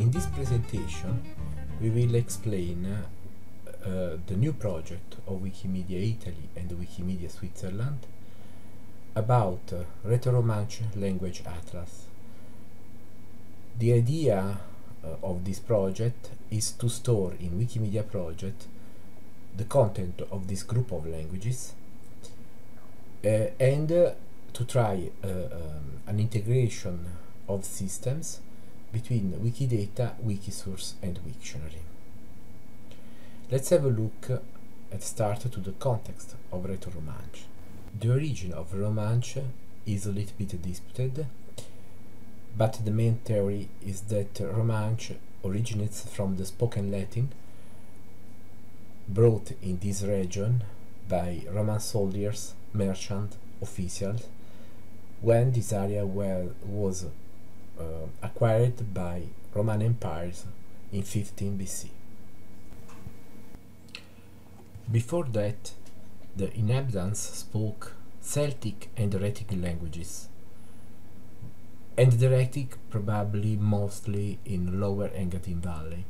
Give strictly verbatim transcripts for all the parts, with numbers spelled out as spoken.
In this presentation we will explain uh, uh, the new project of Wikimedia Italy and Wikimedia Switzerland about uh, Rätoromance Language Atlas. The idea uh, of this project is to store in Wikimedia project the content of this group of languages uh, and uh, to try uh, um, an integration of systems between Wikidata, Wikisource and Wiktionary. Let's have a look at start to the context of Rätoromance. The origin of Romance is a little bit disputed, but the main theory is that Romance originates from the spoken Latin brought in this region by Roman soldiers, merchants, officials, when this area well, was uh, acquired by Roman empires in fifteen B C. Before that, the inhabitants spoke Celtic and Heretic languages, and the Heretic probably mostly in Lower Engadine Valley.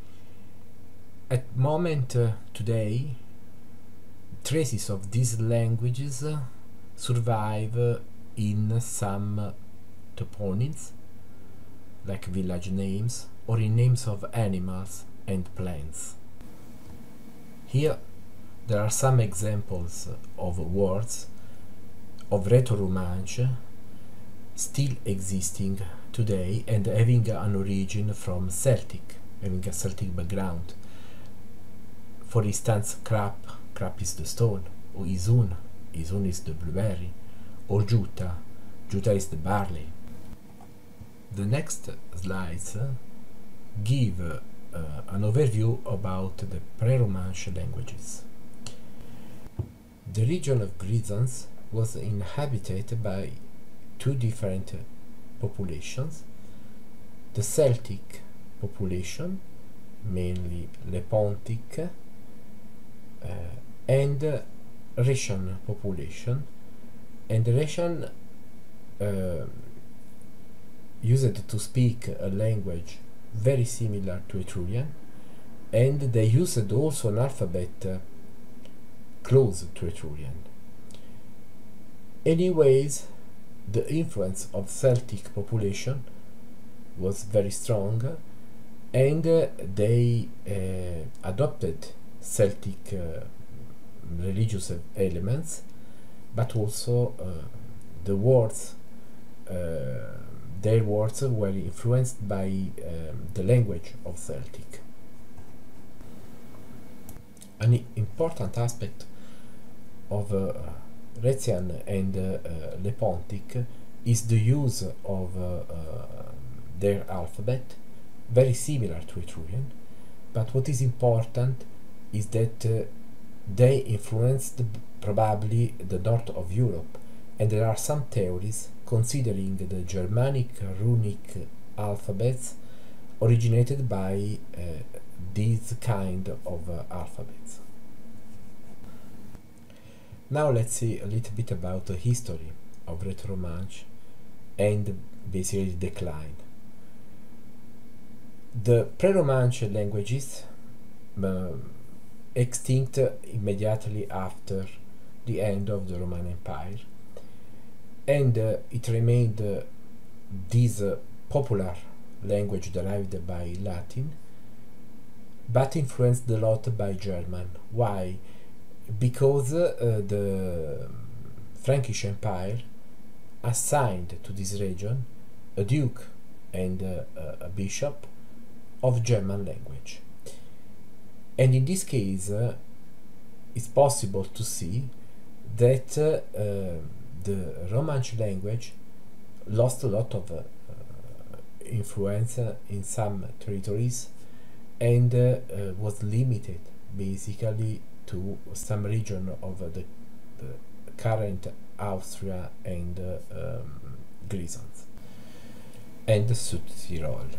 At moment uh, today, traces of these languages uh, survive uh, in some uh, toponyms, like village names, or in names of animals and plants. Here there are some examples of words of Rätoromance still existing today and having an origin from Celtic, having a Celtic background. For instance, crap, crap is the stone, or isun, isun is the blueberry, or juta, juta is the barley. The next slides uh, give uh, uh, an overview about the pre-Romance languages. The region of Grisons was inhabited by two different uh, populations. The Celtic population, mainly Lepontic, uh, and uh, Rhaetian population, and the Rhaetian uh, used to speak a language very similar to Etrurian, and they used also an alphabet uh, close to Etrurian. Anyways, the influence of Celtic population was very strong, and uh, they uh, adopted Celtic uh, religious elements, but also uh, the words uh, their words were influenced by um, the language of Celtic. An important aspect of uh, Rhaetian and uh, uh, Lepontic is the use of uh, uh, their alphabet, very similar to Etrurian, but what is important is that uh, they influenced probably the north of Europe, and there are some theories considering the Germanic runic alphabets originated by uh, this kind of uh, alphabets. Now let's see a little bit about the history of Rätoromance and basically decline. The pre-Romance languages uh, extinct immediately after the end of the Roman Empire, and uh, it remained uh, this uh, popular language derived by Latin, but influenced a lot by German. Why? Because uh, the Frankish Empire assigned to this region a duke and uh, a bishop of German language. And in this case, uh, it's possible to see that uh, uh, the Romance language lost a lot of uh, influence uh, in some territories, and uh, uh, was limited basically to some region of uh, the, the current Austria and uh, um, Grisons and Südtirol.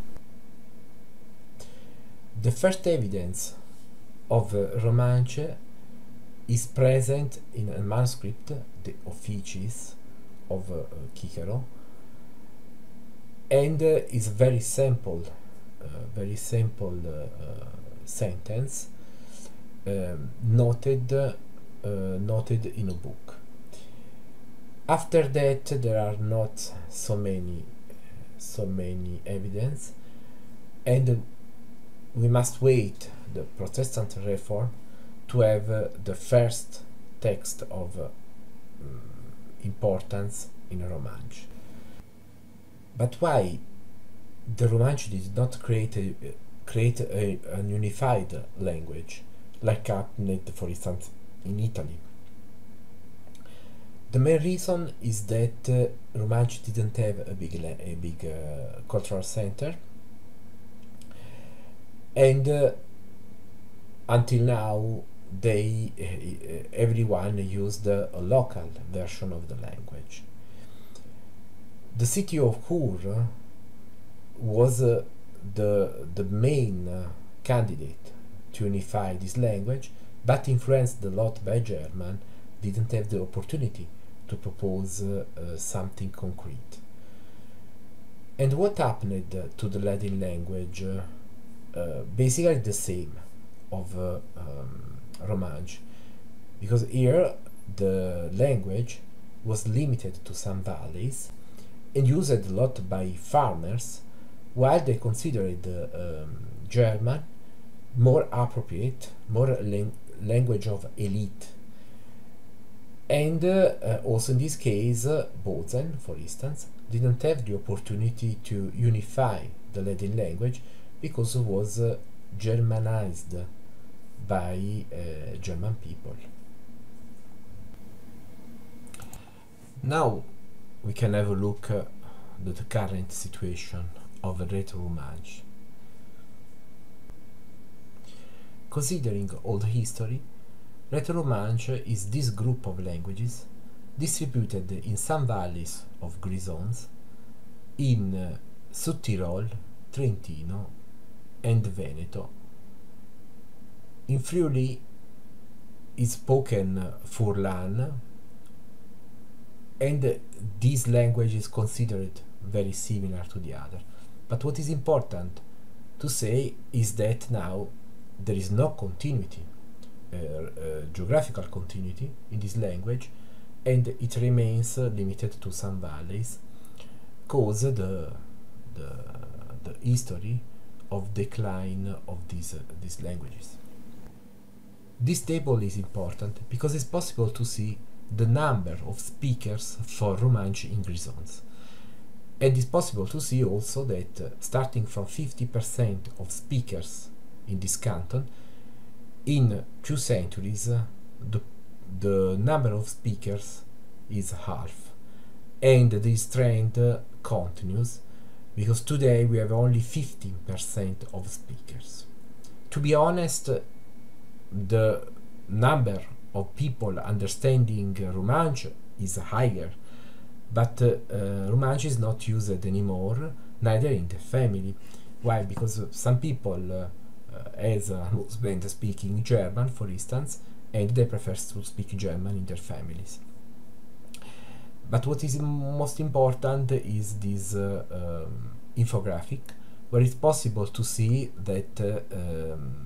The first evidence of uh, Romance is present in a manuscript, the Offices of uh, Cicero, and uh, is very sample very simple uh, sentence um, noted uh, noted in a book. After that, there are not so many so many evidence, and we must wait the Protestant Reform to have uh, the first text of uh, importance in Romansh. But why the Romansh did not create a, create a, an unified language like happened, for instance, in Italy? The main reason is that uh, Romansh didn't have a big a big uh, cultural center, and uh, until now they uh, everyone used uh, a local version of the language. The city of Chur was uh, the the main uh, candidate to unify this language, but influenced a lot by German, didn't have the opportunity to propose uh, uh, something concrete. And what happened uh, to the Latin language? Uh, uh, basically the same of uh, um, Romansh, because here the language was limited to some valleys and used a lot by farmers, while they considered uh, um, German more appropriate, more lang language of elite. And uh, uh, also in this case, uh, Bozen, for instance, didn't have the opportunity to unify the Latin language because it was uh, Germanized by uh, German people. Now we can have a look uh, at the current situation of Retro-Romansh. Considering all the history, Retro-Romansh is this group of languages distributed in some valleys of Grisons, in uh, Sud Tirol, Trentino and Veneto. In Friuli is spoken Furlan, and uh, this language is considered very similar to the other. But what is important to say is that now there is no continuity, uh, uh, geographical continuity in this language, and it remains uh, limited to some valleys, cause the, the, the history of decline of these, uh, these languages. This table is important because it's possible to see the number of speakers for Romansh in Grisons. And it's possible to see also that uh, starting from fifty percent of speakers in this canton, in two centuries uh, the, the number of speakers is half. And this trend uh, continues, because today we have only fifteen percent of speakers. To be honest, uh, the number of people understanding uh, Romansh is higher, but uh, uh, Romansh is not used anymore, neither in the family. Why? Because uh, some people uh, uh, as a husband speaking German, for instance, and they prefer to speak German in their families. But what is most important is this uh, um, infographic, where it's possible to see that uh, um,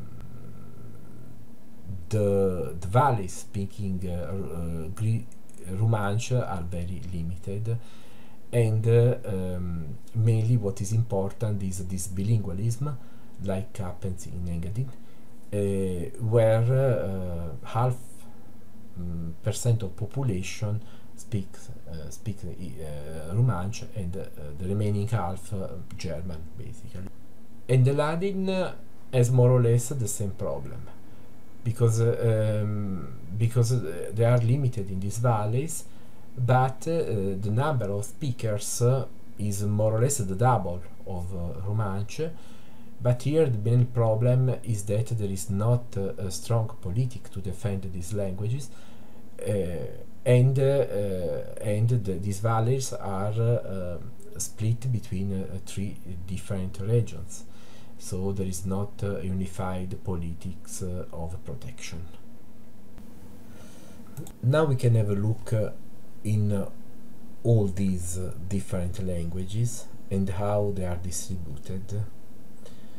the, the valleys speaking uh, uh, Romansh are very limited, and uh, um, mainly what is important is this bilingualism, like happens in Engadin, uh, where uh, half um, percent of population speaks uh, speak uh, Romansh, and uh, the remaining half uh, German, basically. And the Latin uh, has more or less the same problem, because uh, um, because uh, they are limited in these valleys, but uh, the number of speakers uh, is more or less the double of uh, Romansh. But here the main problem is that there is not uh, a strong politic to defend these languages, uh, and uh, uh, and the, these valleys are uh, split between uh, three different regions. So there is not uh, unified politics uh, of protection. Now we can have a look uh, in uh, all these uh, different languages and how they are distributed.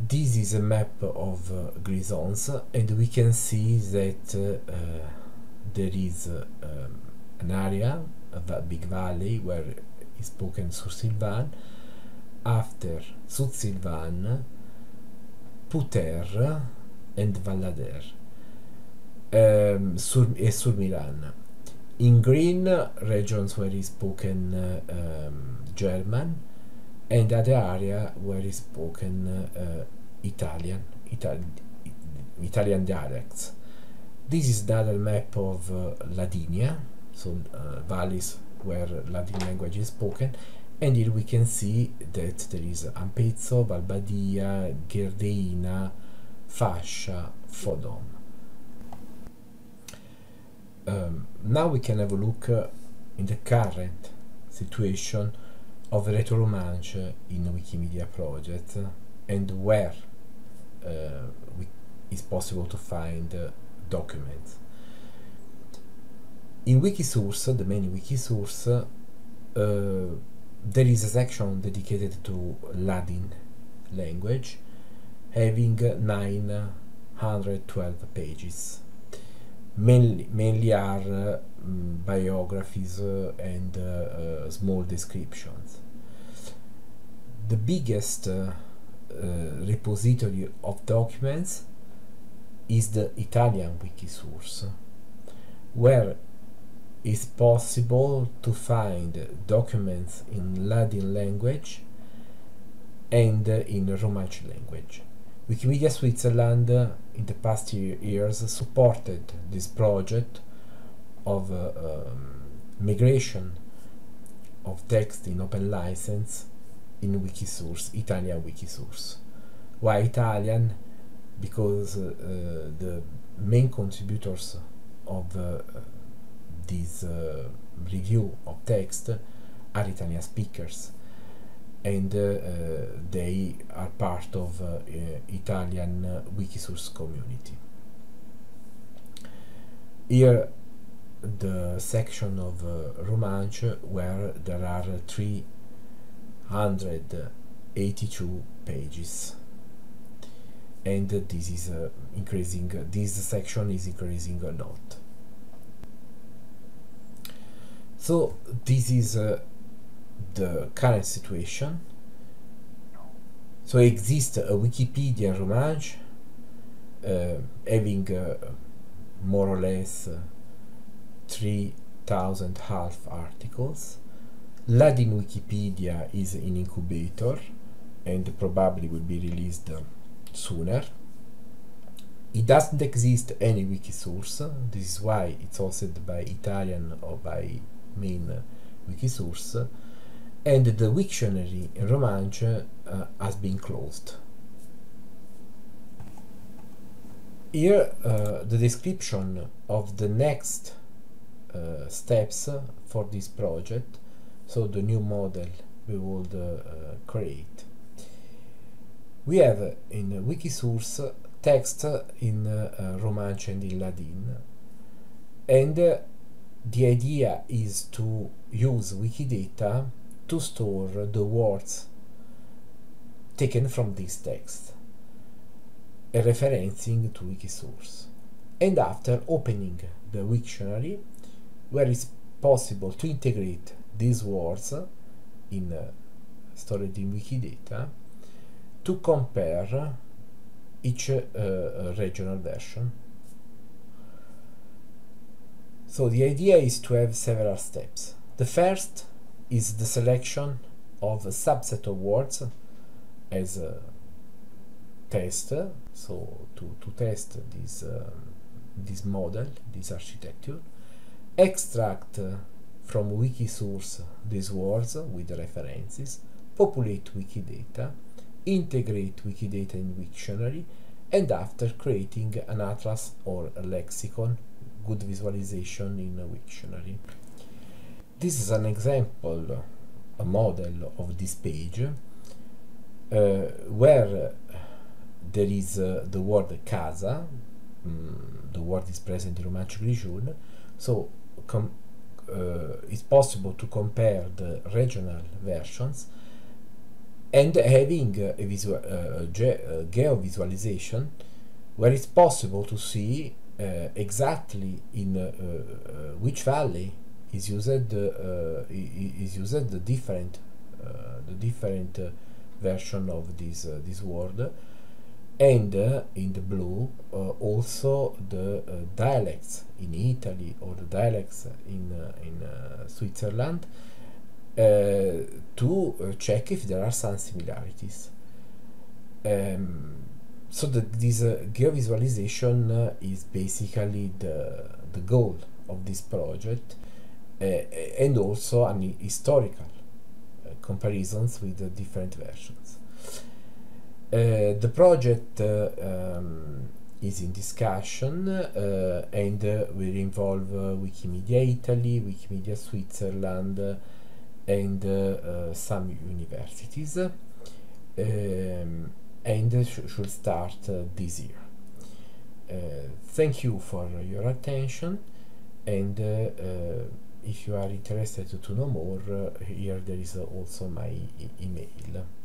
this is a map of uh, Grisons, and we can see that uh, uh, there is uh, um, an area, a big valley, where is spoken Sur-Silvan. After Sud-Silvan, Puter and Vallader, um, Sur e Surmiran. In green, regions where is spoken uh, um, German, and other area where is spoken uh, Italian, Itali Italian dialects. This is another map of uh, Ladinia, so uh, valleys where Latin language is spoken, and here we can see that there is Ampezzo, Valbadia, Gherdeina, Fascia, Fodon. Um, now we can have a look uh, in the current situation of Retoromanche in Wikimedia project, uh, and where uh, we, it's possible to find uh, documents. In Wikisource, the main Wikisource, uh, there is a section dedicated to Ladin language, having nine hundred twelve pages. Mainly, mainly are uh, um, biographies uh, and uh, uh, small descriptions. The biggest uh, uh, repository of documents is the Italian Wikisource, where it's possible to find documents in Ladin language and uh, in Romansh language. Wikimedia Switzerland uh, in the past year, years supported this project of uh, um, migration of text in open license in Wikisource, Italian Wikisource. Why Italian? Because uh, uh, the main contributors of uh, this uh, review of text are Italian speakers, and uh, uh, they are part of uh, uh, Italian uh, Wikisource community. Here the section of uh, Romansh, where there are three hundred eighty-two pages, and uh, this is uh, increasing, uh, this section is increasing a lot. So this is uh, the current situation. So exists a Wikipedia in Romansh, uh, having uh, more or less uh, three thousand half articles. Ladin Wikipedia is in incubator and probably will be released uh, sooner. It doesn't exist any Wikisource. This is why it's hosted by Italian or by main uh, Wikisource, and the Wiktionary in Romansh uh, has been closed. Here uh, the description of the next uh, steps for this project, so the new model we would uh, uh, create. We have uh, in Wikisource text in uh, uh, Romansh and in Ladin, and uh, the idea is to use Wikidata to store the words taken from this text, uh, referencing to Wikisource, and after opening the Wiktionary, where it's possible to integrate these words in uh, stored in Wikidata to compare each uh, regional version. So the idea is to have several steps. The first is the selection of a subset of words as a test, so to, to test this, uh, this model, this architecture, extract uh, from Wikisource these words with references, populate Wikidata, integrate Wikidata in Wiktionary, and after creating an atlas or a lexicon, good visualization in a Wiktionary. This is an example, a model of this page, uh, where uh, there is uh, the word casa, um, the word is present in Romansh Grijoun, so com uh, it's possible to compare the regional versions and having uh, a visual uh, ge uh, geo-visualization where it's possible to see uh, exactly in uh, uh, which valley is used uh, is used the different uh, the different uh, version of this uh, this word, and uh, in the blue uh, also the uh, dialects in Italy or the dialects in uh, in uh, Switzerland, uh, to uh, check if there are some similarities. Um, so the, this uh, geo-visualization uh, is basically the the goal of this project, uh, and also an historical uh, comparisons with the different versions. Uh, the project uh, um, is in discussion, uh, and uh, will involve uh, Wikimedia Italy, Wikimedia Switzerland, uh, and uh, uh, some universities, um, and sh should start uh, this year. Uh, thank you for your attention, and uh, uh, if you are interested to know more, uh, here there is uh, also my e email.